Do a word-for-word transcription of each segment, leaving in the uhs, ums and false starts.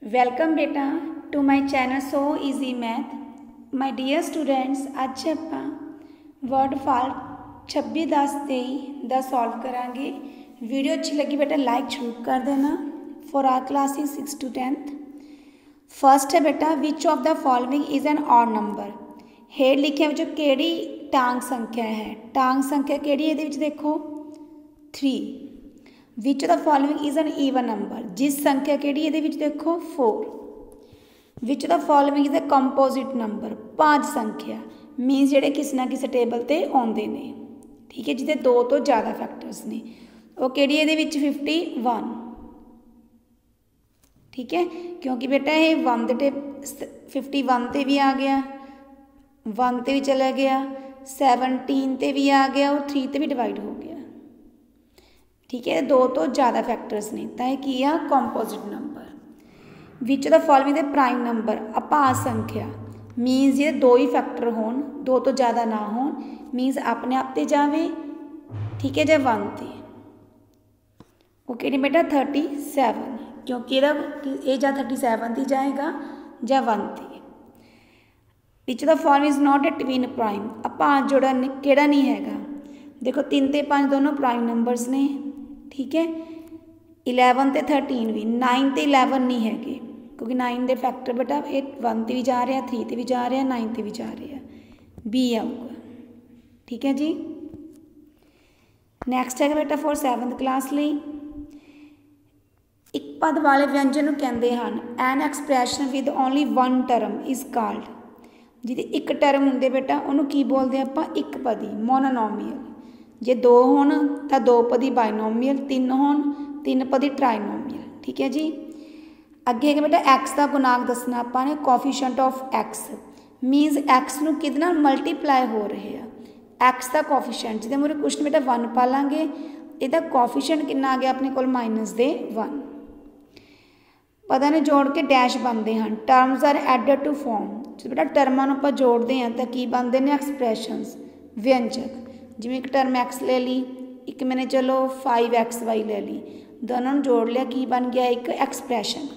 Welcome बेटा to my channel so easy math. My dear students, अज आपां word fault छब्बी दस तेई का सॉल्व करांगे। वीडियो अच्छी लगी बेटा लाइक जरूर कर देना for our classes six to tenth. First है बेटा which of the following is an odd number. हेठ लिखिया विचों किहड़ी टांग संख्या है। टांग संख्या किहड़ी इहदे विच देखो three. Which the following is an even number. जिस संख्या किहड़ी इहदे विच देखो four. Which the following is a composite number. पांच संख्या मीनस जिहड़े किसी ना किसी टेबल ते आउंदे ने, ठीक है, जिहदे दो तो ज़्यादा फैक्टर्स ने। वो किहड़ी इहदे विच फिफ्टी वन, ठीक है, क्योंकि बेटा ये वन दे टेब फिफ्टी वन ते भी आ गया, वन ते भी चला गया, सैवनटीन ते भी आ गया और थ्री ते भी डिवाइड हो गया, ठीक है, दो तो ज़्यादा फैक्टर्स ने तो की आ composite number. Which the following the prime number. अपार संख्या मीनस जे दो ही फैक्टर होन, दो तो ज़्यादा ना होन, मीनस अपने आप ते जावे, ठीक है, जो वन ते वो कि बेटा थर्टी सैवन, क्योंकि ये जा थर्टी सैवन ती जाएगा या वन ते। Which the following is not a twin prime. अपार जोड़ा केड़ा नहीं हैगा। देखो तीन ते पाँच दोनों प्राइम नंबर्स ने, ठीक है, इलेवन ते थर्टीन भी, नाइन ते इलेवन नहीं है, क्योंकि नाइन के फैक्टर बेटा ये वन ते भी जा रहा, थ्री ते भी जा रहा, नाइन ते भी जा रहा, बी आऊगा, ठीक है जी। नैक्सट है बेटा फॉर सैवंथ क्लास लिए एक पद वाले व्यंजन कहते हैं an expression with only one term is called. जिहदी एक टर्म होंगे बेटा उन्होंने की बोलते आपां एक पदी मोनोनोमियल। जे दो होन तो दो पदी बायनोमियल, तीन होन तीन पदी ट्राइनोमियल, ठीक है जी। अगे है बेटा एक्स का गुणांक दसना आपां ने। Coefficient of X minus X नूं किहदे नाल मल्टीप्लाई हो रहे हैं। एक्स का कोफिशिएंट जिहदे मूहरे क्वेश्चन बेटा वन पा लांगे, इहदा कोफिशिएंट कितना आ गया अपने कोल माइनस दे वन। पदां ने जोड़ के डैश बनते हैं। Terms are added to form. जो बेटा टर्मां नूं आपां जोड़ते हैं तो की बनते हैं एक्सप्रैशनस व्यंजक। जिवें एक टर्म एक्स ले ली, एक मैंने चलो फाइव एक्स वाई ले ली, दोनों जोड़ लिया, की बन गया एक एक्सप्रैशन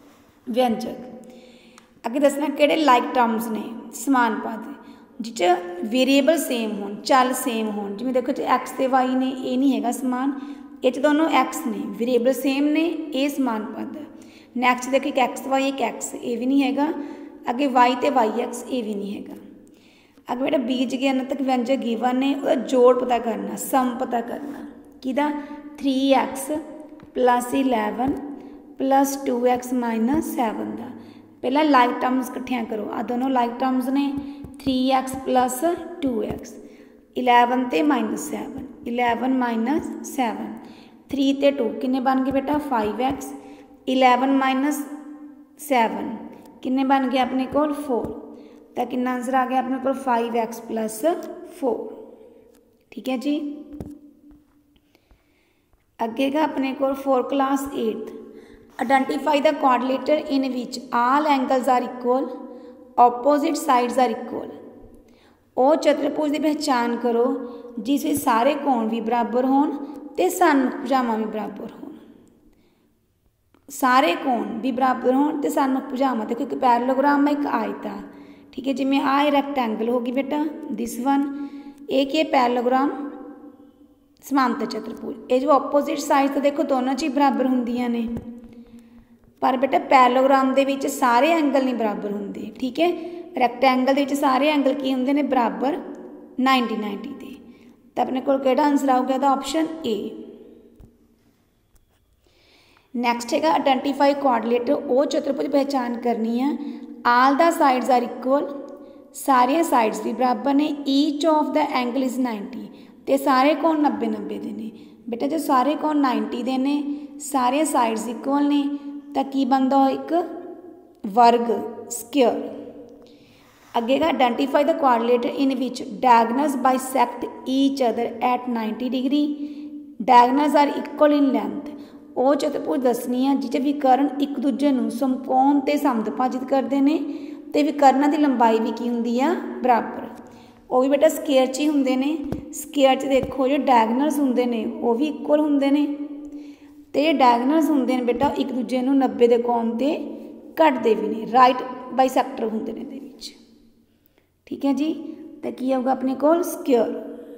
व्यंजक। अगे दसना किहड़े लाइक टर्म्स ने समान पद जिच वेरीएबल सेम हो, चल सेम हो। जिवें देखो जो एक्स ते वाई ने ये नहीं हैगा समान, ये दोनों एक्स ने वेरीएबल सेम ने, ये समान पद। नैक्सट देखो एक एक्स वाई एक एक्स, ये भी नहीं हैगा। अगे वाई ते वाई एक्स, ये भी नहीं हैगा। अगे बेटा बीज ज्ञानतक व्यंजक गिवन ने, उसका जोड़ पता करना, सम पता करना किदा three X plus eleven plus two X minus seven का। पहला लाइक टर्म्स इकट्ठियां करो, आ दोनों लाइक टर्म्स ने three X plus two X, eleven ते minus seven, eleven minus seven, three ते टू किन्ने बन गए बेटा five X, eleven minus seven किन्ने बन गए अपने को फोर, तो कितना आंसर आ गया अपने को फाइव एक्स प्लस फोर, ठीक है जी। अगे का अपने को for class eight identify the coordinator in which all angles are equal, opposite sides are equal. वो चतुर्भुज की पहचान करो जिस में सारे कोण भी बराबर होन ते सन्मुख भुजावां भी बराबर होन। सारे कोण भी बराबर होन ते सन्मुख भुजावां। देखो एक पैरेललोग्राम है, एक आयत है, ठीक है, जिमें आ रैक्टेंगल होगी बेटा दिस वन, एक ये पैरेललोग्राम समांतर चतुर्भुज। ये जो ऑपोजिट साइड तो देखो दोनों चीज बराबर होंदियां ने, पर बेटा पैरेललोग्राम दे विच सारे एंगल नहीं बराबर होंदे, ठीक है। रैक्टेंगल दे विच सारे एंगल की होंदे ने बराबर नाइनटी नाइनटी दे। तो अपने को केड़ा आंसर आऊगा दा ऑप्शन ए। नैक्सट है आइडेंटिफाई कोऑर्डिनेटर। वो चतुर्भुज पहचान करनी है all the sides are equal, सारिया साइड्स भी बराबर ने, each of the angle is ninety, तो सारे कोण नब्बे नब्बे दे ने। बेटा जो सारे कोण नाइनटी दे ने, सारे साइड्स इक्वल ने, तो की बनता एक वर्ग स्क्वेयर। अगे का identify the coordinator in which diagonals bisect each other at ninety degree, diagonals are equal in length. वो चतुर्भुज दसनी है जिस विकर्ण एक दूजे को समकोण ते समद्विभाजित करते हैं, तो विकर्णां की लंबाई भी की होंदी है बराबर। वो भी बेटा स्केयर च ही होंदे ने। स्केयर च देखो जो डायगोनल्स होंदे ने वो भी इक्वल होंदे ने, तो ये डायगोनल्स होंदे ने बेटा एक दूजे को नब्बे के कोण ते घटते भी ने, राइट बाइसैक्टर होंदे ने इहदे विच। ठीक है जी, तो की आऊगा अपने कोल स्क्वेयर।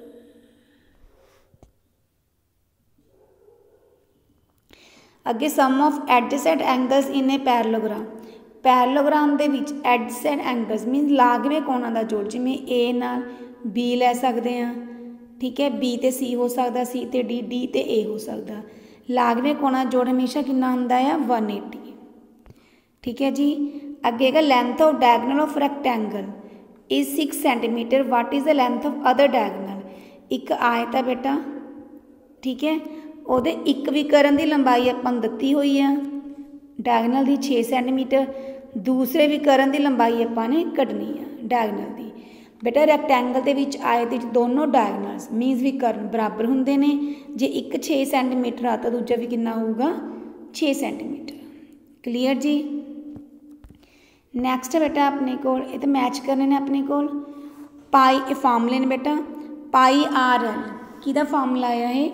अगे sum of adjacent angles in a parallelogram. Parallelogram दे विच एडजेसेंट एंगल्स मीन लागवे कोणां दा जोड़, जिवें ए नाल बी लै सकते हैं। ठीक है, बी ते सी हो सकता, सी ते डी, डी ते ए हो सकता। लागवे कोणां दा जोड़ हमेशा कितना हुंदा है वन एटी। ठीक है जी, अगे है length of diagonal of rectangle is six centimetre, what is the length of other diagonal. एक आयत है बेटा, ठीक है, ਉਹਦੇ ਇੱਕ ਵਿਕਰਨ ਦੀ ਲੰਬਾਈ ਆਪਾਂ ਨੂੰ ਦਿੱਤੀ ਹੋਈ ਆ ਡਾਇਗਨਲ ਦੀ छे ਸੈਂਟੀਮੀਟਰ, ਦੂਸਰੇ ਵਿਕਰਨ ਦੀ ਲੰਬਾਈ ਆਪਾਂ ਨੇ ਕੱਢਣੀ ਆ ਡਾਇਗਨਲ ਦੀ। ਬੇਟਾ ਰੈਕਟੈਂਗਲ ਦੇ ਵਿੱਚ ਆਇਤ ਵਿੱਚ ਦੋਨੋਂ ਡਾਇਗਨਲਸ ਮੀਨਸ ਵਿਕਰਨ ਬਰਾਬਰ ਹੁੰਦੇ ਨੇ। ਜੇ ਇੱਕ छे ਸੈਂਟੀਮੀਟਰ ਆ ਤਾਂ ਦੂਜਾ ਵੀ ਕਿੰਨਾ ਹੋਊਗਾ छे ਸੈਂਟੀਮੀਟਰ। ਕਲੀਅਰ ਜੀ। ਨੈਕਸਟ बेटा अपने को ये तो मैच करने ने अपने को पाई ये फार्मूले ने बेटा, पाई आर एल किहदा फार्मूला आया है,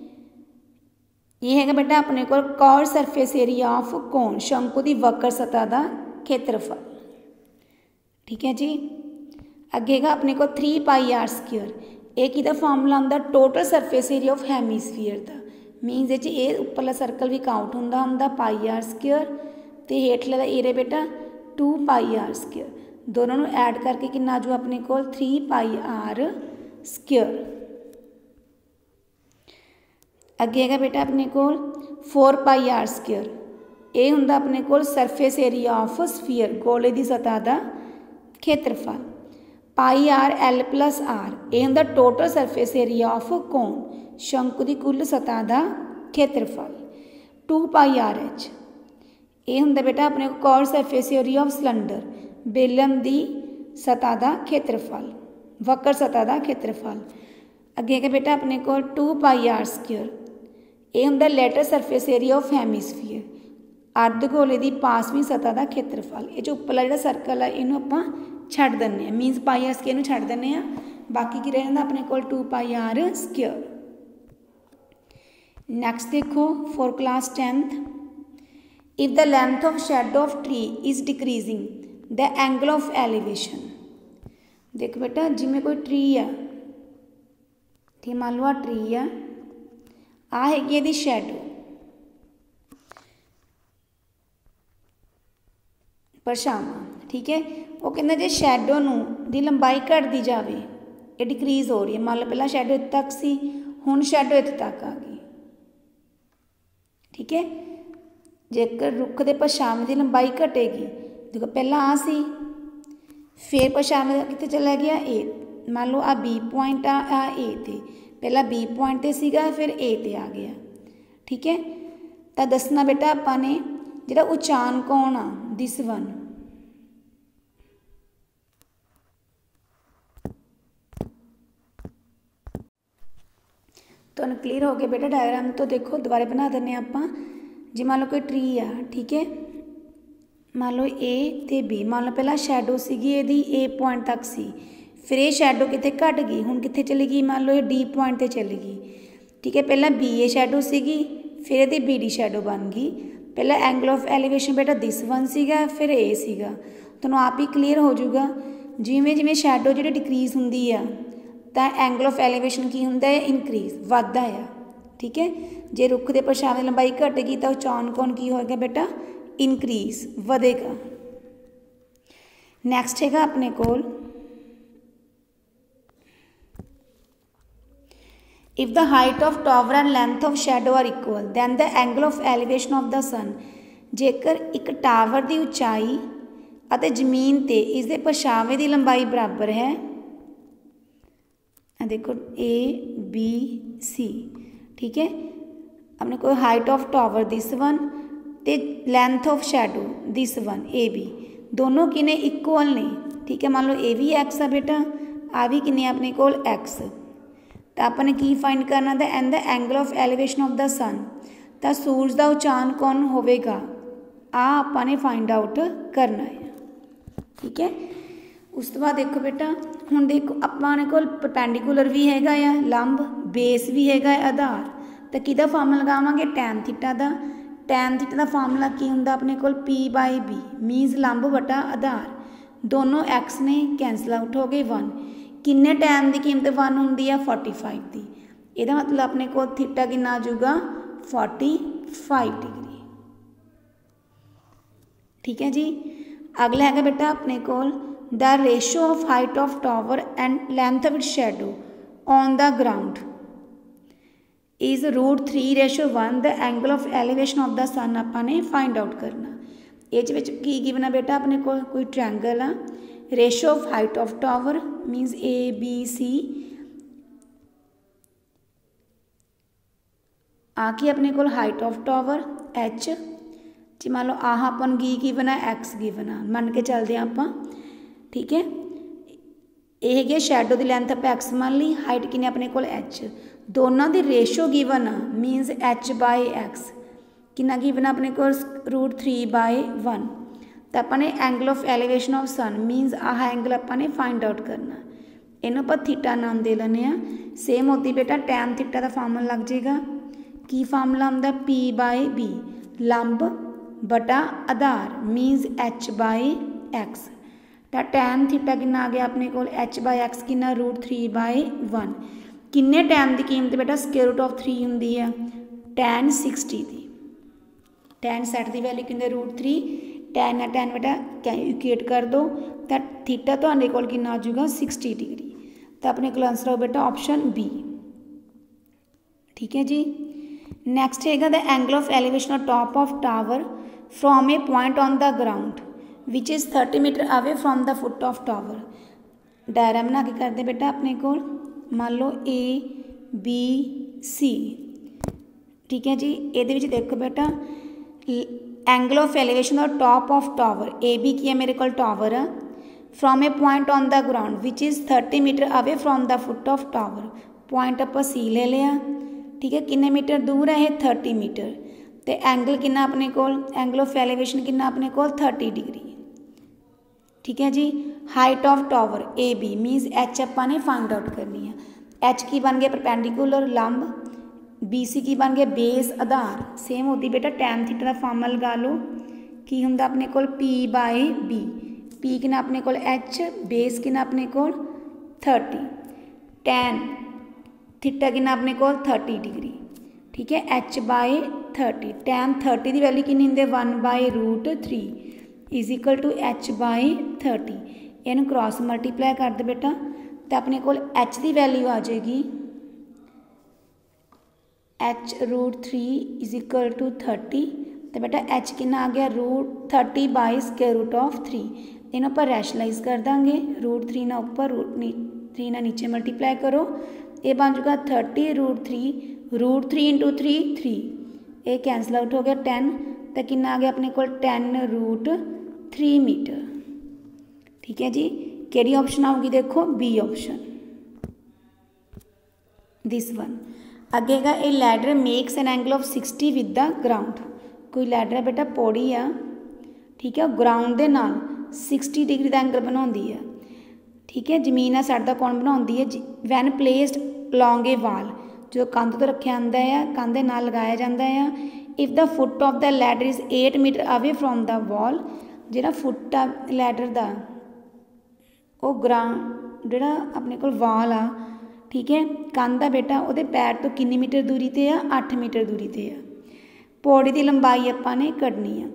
ये है बेटा अपने को curved surface area of cone, शंकु की वक्र सतह का खेत्रफल। ठीक है जी, अगे है अपने को थ्री पाई आर स्क्वेयर, ये किहदा फार्मूला आंदा total surface area of hemisphere का, मीनस ये उपरला सर्कल भी काउंट हुंदा हुंदा पाई आर स्क्वेयर ते हेठले दा एरिया बेटा टू पाई आर स्क्वेयर, दोनों नूं ऐड करके कितना आ जाऊ अपने को थ्री पाई आर स्क्वेयर। अगे है बेटा अपने को फोर पाई आर स्क्वेयर, ये हुंदा अपने को सरफेस एरिया ऑफ स्फीयर, गोले की सतह का खेत्रफल। Pi r l plus r, ये हुंदा total surface area of cone, शंकु की कुल सतह का खेत्रफल। टू पाई आर एच, ये हुंदा बेटा अपने को curved surface area of cylinder, बेलन की सतह का खेत्रफल, वक्र सतह का खेत्रफल। अगे है बेटा अपने को टू पाई आर स्क्वेयर, ये हुंदा lateral surface area of hemisphere, अर्धगोले की पासवीं सतह का खेत्रफल। ये जो उपरला जिहड़ा सर्कल है इनू आपां छड्ड दिंदे आ, मीनस पाई आर स्क्वेयर नूं छड्ड दिंदे आ, बाकी की रह जांदा अपने कोल two pi r square. Next देखो for class tenth, if the length of shadow of tree is decreasing the angle of elevation. देखो बेटा जिमें कोई ट्री आ, ठीक मान लो आ ट्री आ, आ हैगी इहदी शैडो, परछावां। ठीक है, वो कहते जे शैडो नूं दी लंबाई घटदी जावे, ये डिक्रीज हो रही है, मान लो पहला शैडो इत्थे तक सी, हुण शैडो इत्थे तक आ गई। ठीक है, जेकर रुख के परछावें की लंबाई घटेगी, देखो पहला आ सी, फिर परछावें कित्थे चला गया ए, मान लो आ बी पॉइंट आ, आ ए ते, पहला बी पॉइंट ते सीगा फिर ए ते आ गया। ठीक है, तो दसना बेटा आपां ने जिहड़ा उचान कोण आ दिस वन, तो क्लीयर हो गया बेटा डायग्राम। तो देखो दोबारा बना दें आपां, जे मान लो कोई ट्री आ, ठीक है, मान लो ए ते बी, मान लो पहला शैडो सीगी इहदी ए पॉइंट तक सी, फिर ये शैडो कितने घट गई, हुण कितने चली गई, मान लो ये डी पॉइंट ते चली गई। ठीक है, पहला बी ए शैडो सीगी, फिर ये बी डी शैडो बन गई। पहला एंगल ऑफ एलिवेशन बेटा दिस वन सीगा, फिर ए सीगा, तुहानूं आप ही क्लीयर हो जाऊगा। जिमें जिमें शैडो जिहड़ी डिक्रीज हुंदी आ तां एंगल ऑफ एलिवेशन की हुंदा है इनक्रीज, वधदा है। ठीक है, जे रुख के परछावें लंबाई घटेगी तो उचान कोण की होएगा बेटा इनक्रीज, वधेगा। नैक्सट हैगा अपने कोल if the height of tower and length of shadow are equal then the angle of elevation of the sun। जेकर एक टावर की उचाई और जमीन ते इसके परछावें की लंबाई बराबर है, देखो ए बी सी। ठीक है, अपने को height of tower this one ते length of shadow this one A B, दोनों किने इक्वल ने। ठीक है, मान लो ए भी एक्स है बेटा, आ भी किने अपने को एक्स, तो आपने की फाइंड करना था and the angle of elevation of the sun, तो सूरज का उचान कौन होगा आ आपने फाइंड आउट करना है। ठीक है, उस तो बाद देखो बेटा हुण देखो अपने को परपेंडिकुलर भी हैगा आ लंब, बेस भी हैगा आधार, तो किहदा फार्मूला लगावांगे टैन थीटा का। टैन थीटा का फार्मूला की हुंदा अपने कोल पी बाई बी मीनस लंब बटा आधार दोनों एक्स ने कैंसल आउट हो गए वन किन्ने टैन की कीमत वन होंगी है फोर्टी फाइव की यदा मतलब अपने को थीटा कितना आ जाऊगा फोर्टी फाइव डिग्री। ठीक है जी। अगला है बेटा अपने कोल the ratio of height of tower and length of it shadow on the ground is root three ratio one the angle of elevation of the sun अपने फाइंड आउट करना। ये की गिवन है बेटा अपने को कोई ट्रैंगल आ ratio of height of tower means A B C आकी अपने को हाइट ऑफ टावर एच जी मान लो आह अपन गी गिवन है एक्स गिवन है मन के चलते हैं आप। ठीक है यह है शैडो की लेंथ आप एक्स मान ली हाइट किने अपने को एच दोनों की रेशो गिवन आ मीनस एच बाय एक्स कितना गिवन अपने को रूट थ्री बाय वन तो अपने angle of elevation of sun means ah angle अपने फाइंड आउट करना इन्हों आप थीटा नाम दे लें। सेम होती बेटा टैन थीटा का फार्मूला लग जाएगा की फार्मूला आंदा पी बाय बी लंब बटा आधार मीनस एच बाय एक्स तो टैन थीटा कितना आ गया अपने को एच बाय एक्स कितना रूट थ्री बाय वन किन्ने टैन की कीमत बेटा स्क्वायर रूट ऑफ थ्री होंगी है टैन सिक्सटी की टैन सैट की वैल्यू कितने रूट थ्री टैन है टैन बेटा इक्वेट कर दो तो थीटा तो को कितना आ जाऊगा सिक्सटी डिग्री तो अपने को आंसर हो बेटा ऑप्शन बी। ठीक है जी। नैक्सट है the angle of elevation of top of tower from a point on the ground which is thirty metre away from the foot of tower. Diagram बना के करते बेटा अपने को मान लो ए बी सी। ठीक है जी। ये देखो बेटा एंगल ऑफ एलिवेशन और top of tower A B की है मेरे को टावर है from a point on the ground which is thirty metre away from the foot of tower point आप सी ले लिया। ठीक है किन्ने मीटर दूर है थर्टी मीटर तो एंगल कितना अपने को एंगल ऑफ एलिवेशन कितना अपने को थर्टी डिग्री। ठीक है जी। Height of tower A B means H अपने फाइंड आउट करनी है एच की बन गया परपेंडिकुलर लंब बी सी की बन गया बेस आधार सेम होती बेटा टैन थीटा का फार्मूला लगा लो की होंगे अपने को पी बाय बी पी किना अपने को एच बेस किना अपने को थर्टी टैन थीटा किना अपने को थर्टी डिग्री। ठीक है H by thirty tan thirty की वैल्यू कितनी होंगे one by root three is equal to H by thirty इन क्रॉस मल्टीप्लाई कर दे बेटा तो अपने को एच की वैल्यू आ जाएगी H root three is equal to thirty तो बेटा एच कितना आ गया root thirty by square root of three इन पर रैशनलाइज कर देंगे रूट थ्री ना ऊपर रूट नी थ्री ना नीचे मल्टीप्लाई करो ये बन जाएगा thirty root three root three into three three ये कैंसल आउट हो गया टेन तो कितना आ गया अपने को टेन रूट थ्री मीटर। ठीक है जी। केड़ी ऑप्शन आऊगी देखो बी ऑप्शन दिस वन। अगेगा a ladder makes an angle of sixty with the ground कोई लैडर है बेटा पौड़ी आ। ठीक है ग्राउंड के नाल सिक्सटी डिग्री का एंगल बनाती है। ठीक है जमीन आ साइड का कौन बनाती है वैन प्लेसड लॉन्ग ए वाल जो कंध तो रखा आता है कंध के नाल लगाया जाता है if the foot of the ladder is eight metre away from the wall जो फुट आ लैडर का वो ग्राउंड जो अपने को वाल आ। ठीक है कंध आ बेटा वो पैर तो किन्नी मीटर दूरी पर आ अठ मीटर दूरी पर आ पौड़ी की लंबाई अपने कढ़नी है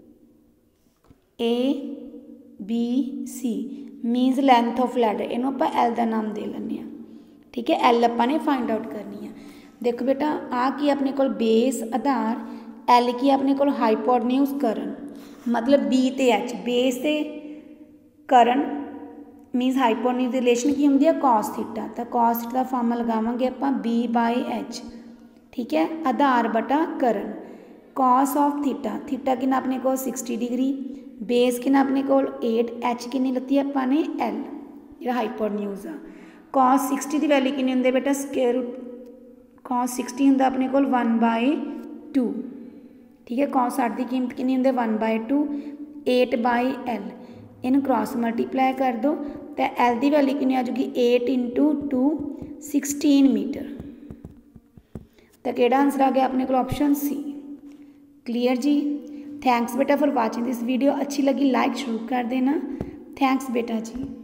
A B C means length of ladder इनू आप एल का नाम दे लें। ठीक है एल अपने फाइंड आउट करनी है। देखो बेटा आ की अपने को बेस आधार एल की अपने को हाइपोटन्यूज करन मतलब बी ते एच बेस ते करन मीनस हाइपोटन्यूज रिलेशन की होंगी है कॉस थीटा तो कॉस थीटा का फार्मूला लगावांगे आप बी बाय एच। ठीक है आधार बटा करन कॉस ऑफ थीटा थीटा कितना अपने को सिक्सटी डिग्री बेस कितना अपने को एट एच कितनी लत्ती है अपने एल जो हाइपोटन्यूज आ कॉस सिक्सटी की वैल्यू कितनी होंगे बेटा स्क्वायर रूट कॉस सिक्सटी होंगे अपने को वन बाय टू। ठीक है कॉस साठ की कीमत कितनी होंगे one by two eight by L इन क्रॉस मल्टीप्लाई कर दो तो एल की वैल्यू कितनी आ जाएगी eight into two sixteen metre तो केड़ा आंसर आ गया अपने को ऑप्शन सी क्लियर जी। थैंक्स बेटा फॉर वाचिंग दिस वीडियो। अच्छी लगी लाइक जरूर कर देना। थैंक्स बेटा जी।